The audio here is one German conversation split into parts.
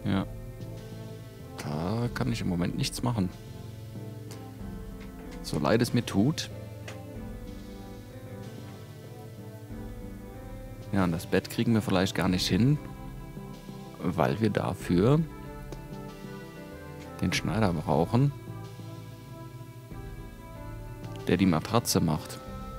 Ja. Da kann ich im Moment nichts machen. So leid es mir tut. Ja, und das Bett kriegen wir vielleicht gar nicht hin, weil wir dafür den Schneider brauchen, der die Matratze macht.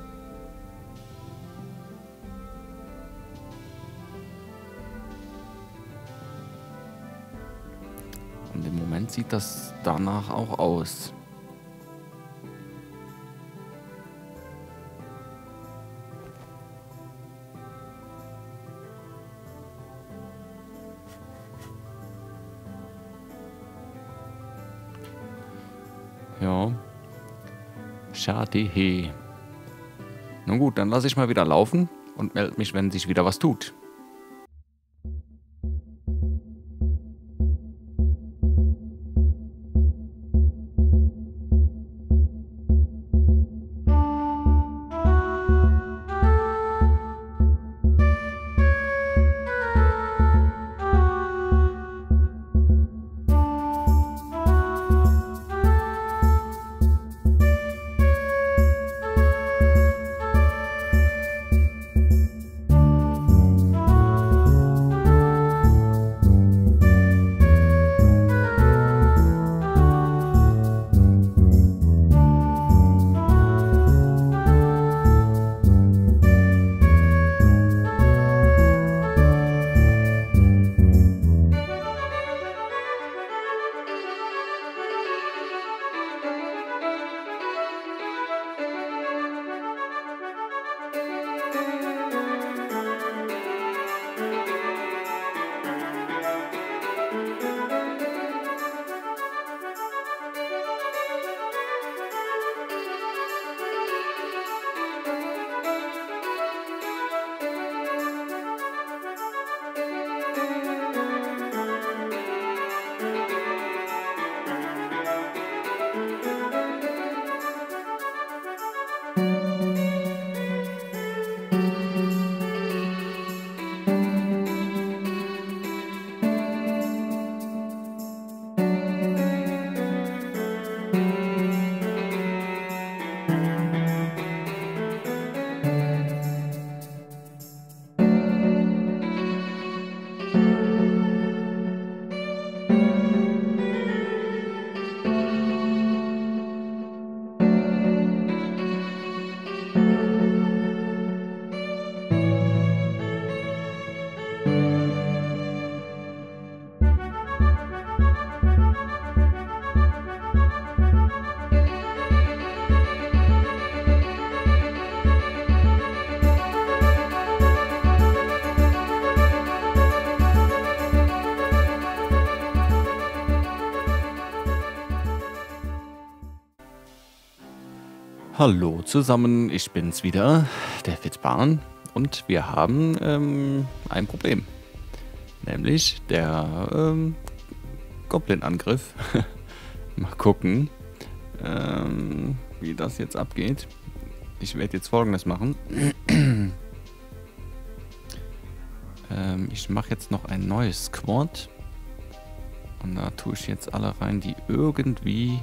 Und im Moment sieht das danach auch aus. Ja. Schade. He. Nun gut, dann lasse ich mal wieder laufen und melde mich, wenn sich wieder was tut. Hallo zusammen, ich bin's wieder, der Fitzbahn, und wir haben ein Problem. Nämlich der Goblin-Angriff. Mal gucken, wie das jetzt abgeht. Ich werde jetzt Folgendes machen. Ich mache jetzt noch ein neues Squad. Und da tue ich jetzt alle rein, die irgendwie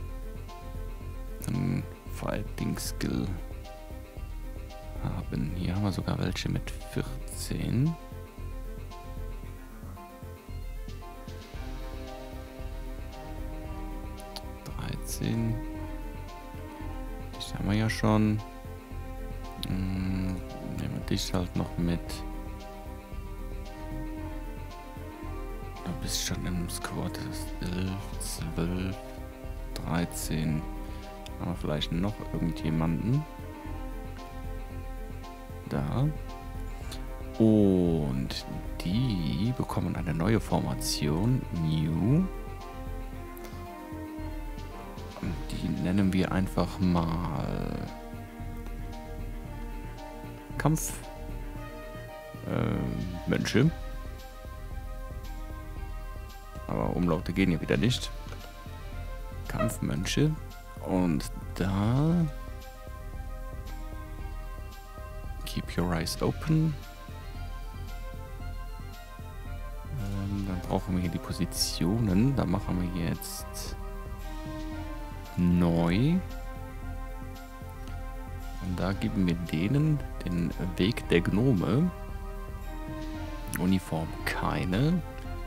einen Fighting Skill haben. Hier haben wir sogar welche mit 14. Das haben wir ja schon. Nehmen wir dich halt noch mit. Du bist schon im Squad. Das ist 11, 12, 13. Haben wir vielleicht noch irgendjemanden. Da. Und die bekommen eine neue Formation. New. Und die nennen wir einfach mal Kampfmönche. Aber Umlaute gehen ja wieder nicht. Kampfmönche. Und da keep your eyes open. Dann brauchen wir hier die Positionen. Da machen wir jetzt neu. Und da geben wir denen den Weg der Gnome. Uniform keine.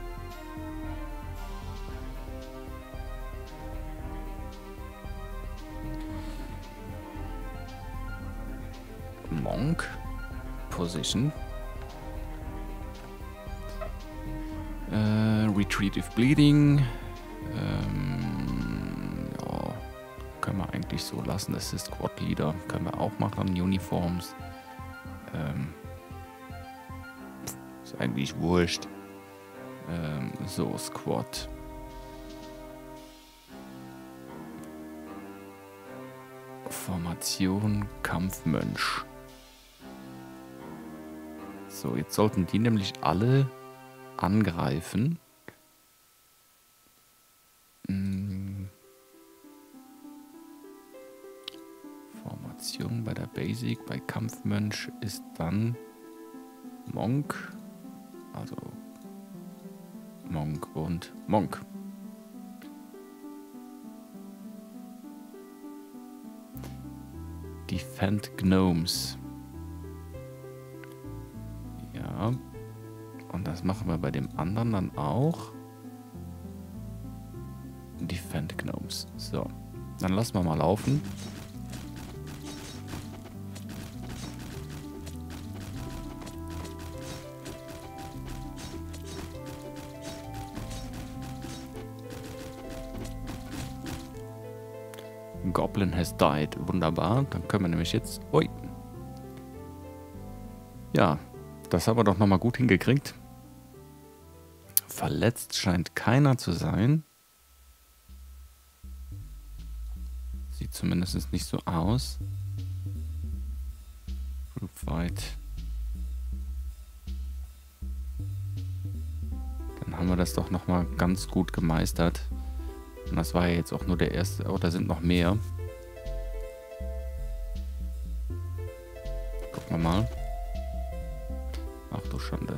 Monk. Position. Retrieve Bleeding. Ja, können wir eigentlich so lassen. Das ist Squad Leader. Können wir auch machen. Uniforms. Ist eigentlich wurscht. So, Squad. Formation Kampfmönch. So, jetzt sollten die nämlich alle angreifen. Formation bei der Basic, bei Kampfmönch ist dann Monk, also Monk und Monk. Defend Gnomes. Ja. Und das machen wir bei dem anderen dann auch. Defend Gnomes. So. Dann lassen wir mal laufen. Goblin has died. Wunderbar. Dann können wir nämlich jetzt... Ui. Ja, das haben wir doch nochmal gut hingekriegt. Verletzt scheint keiner zu sein. Sieht zumindest nicht so aus. Group Fight. Dann haben wir das doch nochmal ganz gut gemeistert. Und das war ja jetzt auch nur der erste. Oh, da sind noch mehr. Gucken wir mal. Ach du Schande.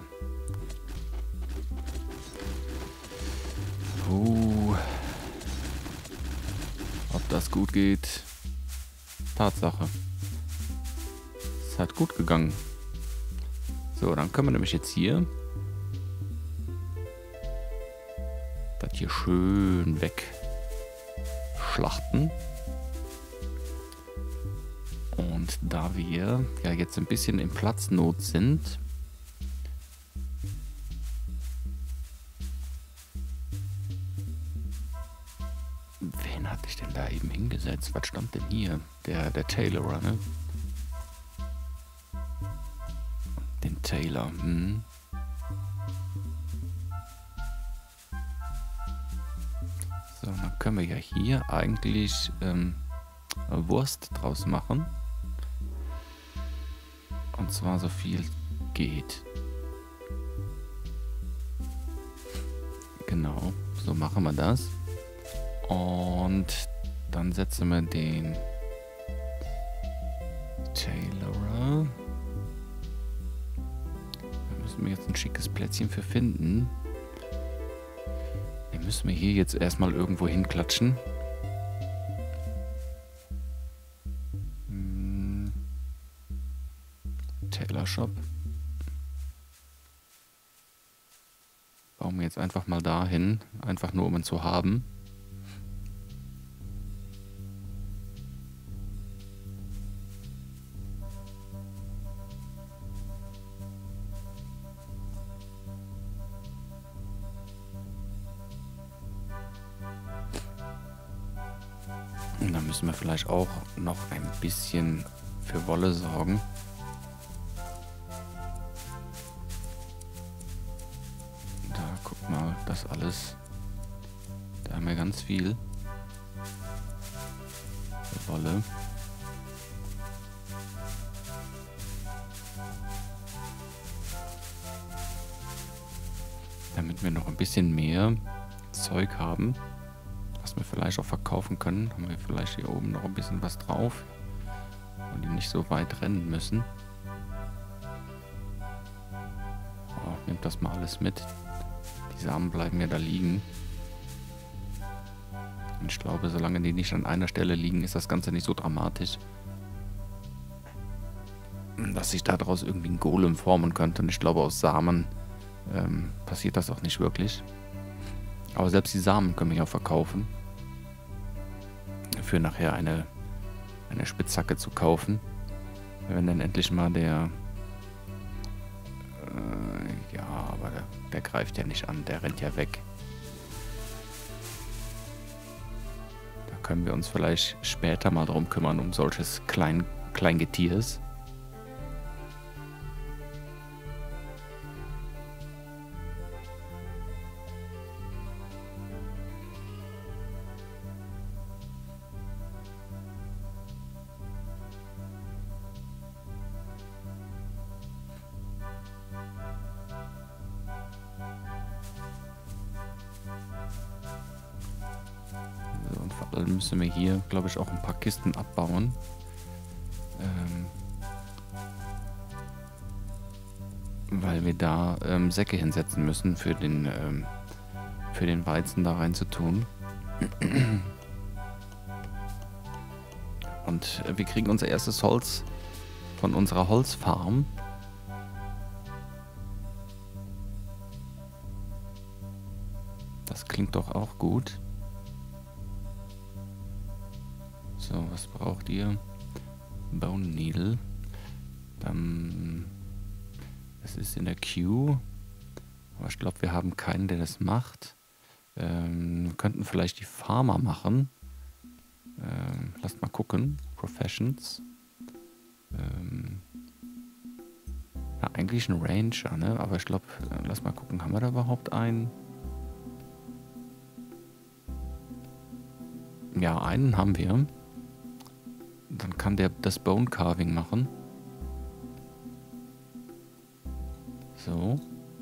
Ob das gut geht? Tatsache. Es hat gut gegangen. So, dann können wir nämlich jetzt hier das hier schön wegschlachten. Und da wir ja jetzt ein bisschen in Platznot sind, wen hatte ich denn da eben hingesetzt? Was stand denn hier? Der Tailorer, ne? Den Tailor, So, dann können wir ja hier eigentlich Wurst draus machen. Und zwar so viel geht. Genau, so machen wir das. Und dann setzen wir den Tailorer. Da müssen wir jetzt ein schickes Plätzchen für finden. Den müssen wir hier jetzt erstmal irgendwo hinklatschen. Tailor Shop. Bauen wir jetzt einfach mal dahin. Einfach nur, um ihn zu haben. Und dann müssen wir vielleicht auch noch ein bisschen für Wolle sorgen. Da, guck mal, das alles. Da haben wir ganz viel für Wolle. Damit wir noch ein bisschen mehr Zeug haben, was wir vielleicht auch verkaufen können, haben wir vielleicht hier oben noch ein bisschen was drauf und die nicht so weit rennen müssen. Oh, nehmt das mal alles mit. Die Die Samen bleiben ja da liegen. Und ich glaube, solange die nicht an einer Stelle liegen, ist das Ganze nicht so dramatisch. Dass sich daraus irgendwie ein Golem formen könnte. Und ich glaube, aus Samen passiert das auch nicht wirklich. Aber selbst die Samen können wir ja verkaufen. Für nachher eine Spitzhacke zu kaufen. Wenn dann endlich mal der... ja, aber der greift ja nicht an. Der rennt ja weg. Da können wir uns vielleicht später mal drum kümmern, um solches Kleingetiers. Und vor allem müssen wir hier, glaube ich, auch ein paar Kisten abbauen. Weil wir da Säcke hinsetzen müssen, für den Weizen da rein zu tun. Und wir kriegen unser erstes Holz von unserer Holzfarm. Das klingt doch auch gut. So, was braucht ihr? Bone Needle. Dann... Es ist in der Queue. Aber ich glaube, wir haben keinen, der das macht. Wir könnten vielleicht die Farmer machen. Lasst mal gucken. Professions. Ja, eigentlich ein Ranger, ne? Aber ich glaube, lass mal gucken. Haben wir da überhaupt einen? Ja, einen haben wir. Dann kann der das Bone Carving machen. So.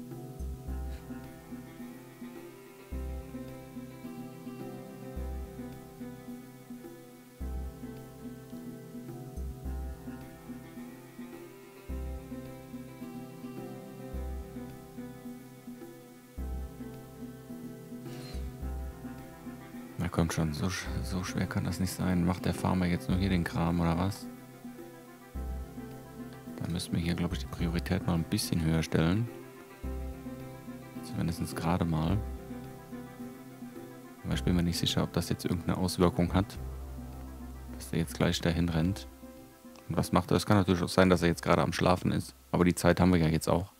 Na kommt schon, so schwer kann das nicht sein. Macht der Farmer jetzt nur hier den Kram oder was? Da müssen wir hier, glaube ich, die Priorität mal ein bisschen höher stellen. Zumindest gerade mal. Aber ich bin mir nicht sicher, ob das jetzt irgendeine Auswirkung hat. Dass der jetzt gleich dahin rennt. Und was macht er? Es kann natürlich auch sein, dass er jetzt gerade am Schlafen ist. Aber die Zeit haben wir ja jetzt auch.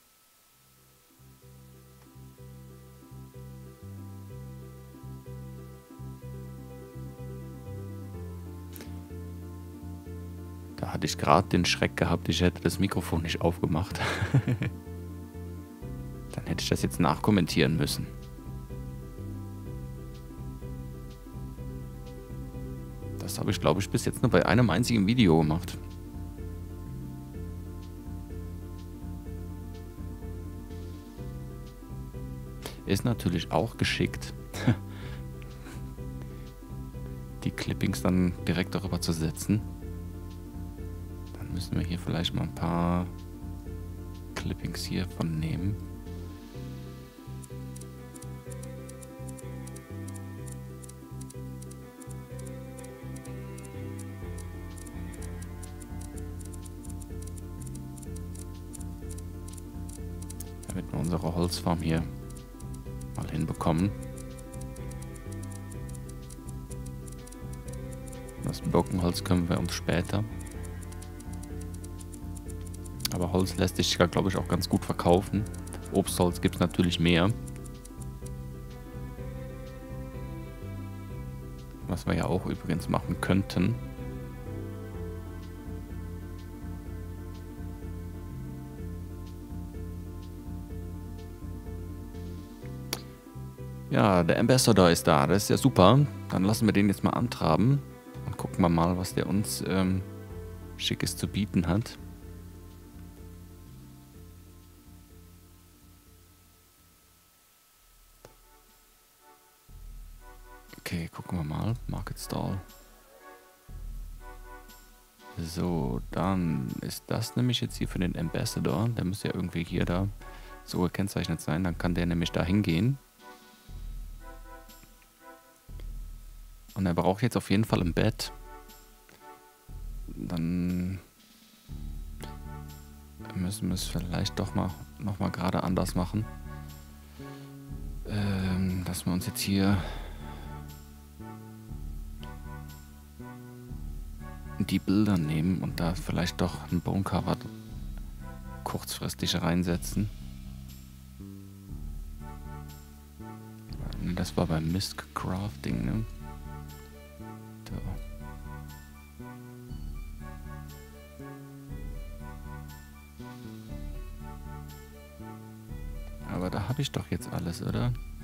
Da hatte ich gerade den Schreck gehabt, ich hätte das Mikrofon nicht aufgemacht. Dann hätte ich das jetzt nachkommentieren müssen. Das habe ich, glaube ich, bis jetzt nur bei einem einzigen Video gemacht. Ist natürlich auch geschickt, die Clippings dann direkt darüber zu setzen. Dann müssen wir hier vielleicht mal ein paar Clippings hiervon nehmen. Damit wir unsere Holzfarm hier mal hinbekommen. Das Birkenholz können wir uns später. Aber Holz lässt sich ja, glaube ich, auch ganz gut verkaufen. Obstholz gibt es natürlich mehr. Was wir ja auch übrigens machen könnten. Ja, der Ambassador ist da. Das ist ja super. Dann lassen wir den jetzt mal antraben. Und gucken wir mal, was der uns Schickes zu bieten hat. Okay, gucken wir mal. Market Stall. So, dann ist das nämlich jetzt hier für den Ambassador. Der muss ja irgendwie hier da so gekennzeichnet sein. Dann kann der nämlich da hingehen. Und er braucht jetzt auf jeden Fall ein Bett. Dann müssen wir es vielleicht doch noch mal gerade anders machen. Dass wir uns jetzt hier die Bilder nehmen und da vielleicht doch ein Bone Cover kurzfristig reinsetzen. Das war beim Mist Crafting, ne? So. Aber da habe ich doch jetzt alles, oder?